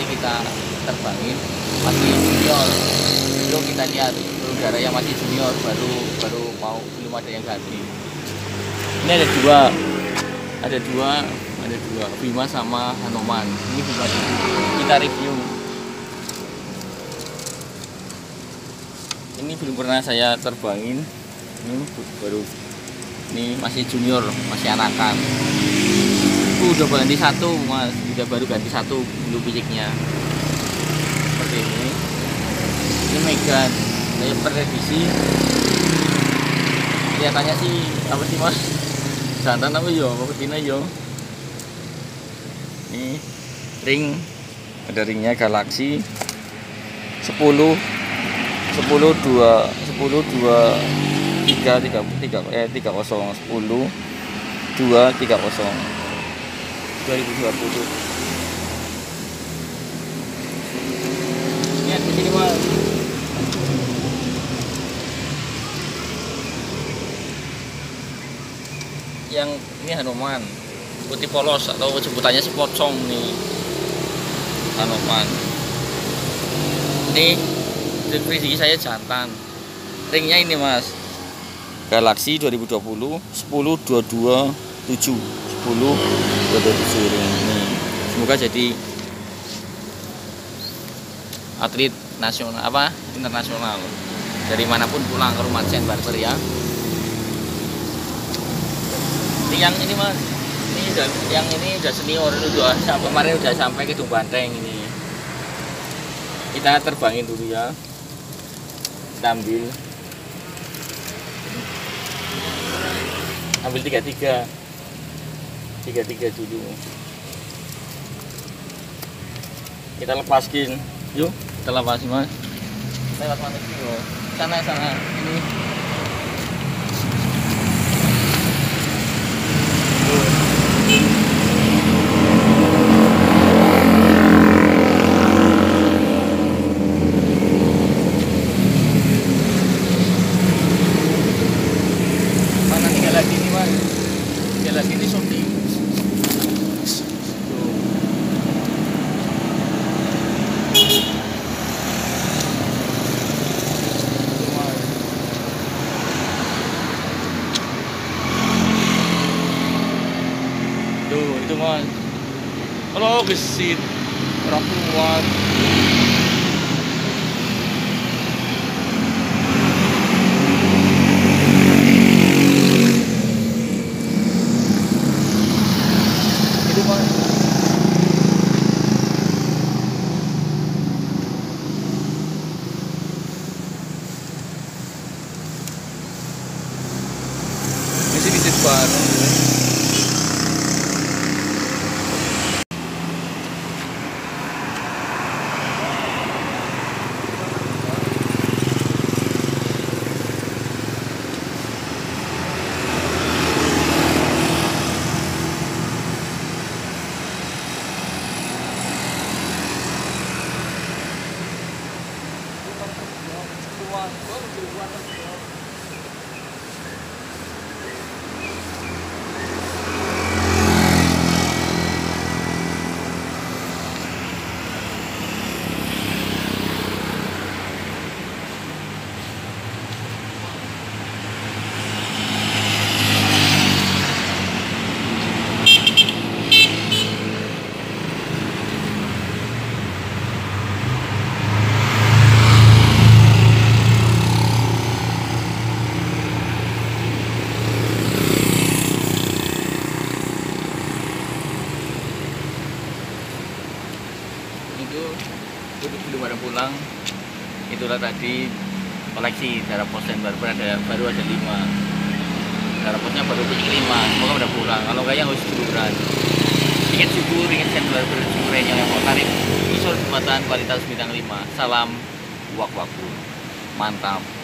kita terbangin masih junior. Itu kita lihat udara yang masih junior, baru mau, belum ada yang ganti. Ini ada dua Bima sama Hanoman. Ini Bima dulu, kita review. Ini belum pernah saya terbangin, ini baru, ini masih junior, masih anakan. Udah ganti satu mas, udah baru ganti satu bulu pisiknya seperti ini. Ini Megan, saya prediksi kelihatannya sih apa sih mas, jantan apa yo, apa betina yo. Ini ring, ada ringnya Galaxy 10 2 10 2 3 30 10 2 30 2020. Lihat di sini mas. Yang ini Hanoman putih polos atau sebutannya si pocong nih, Hanoman. Ini prediksi saya jantan. Ringnya ini mas, Galaxy 2020 10 22 7 ring ini. Semoga jadi atlet nasional apa internasional, dari manapun pulang ke rumah Chen Barber ya. Ini yang ini mas, yang ini udah senior, udah kemarin udah sampai ke Banteng ini. Kita terbangin dulu ya, kita ambil 33 dulu, kita lepaskin. Yuk kita lepasin mas, lewat mana sih loh, sana ini. Mana tinggal lagi nih mas, tinggal lagi ini shooting. Tuh itu mas, kalau gesit orang kuat. Itu mas, ini sih visit baru. Itu belum ada pulang. Itulah tadi koleksi darah pos dan barber, baru ada 5 darah posnya, baru punya 5. Semoga udah pulang, kalau enggak ya harus duluan. Ingat syukur, ingat Chen Barber syukur yang mau tarik isor jembatan kualitas bintang 5. Salam wak waku, mantap.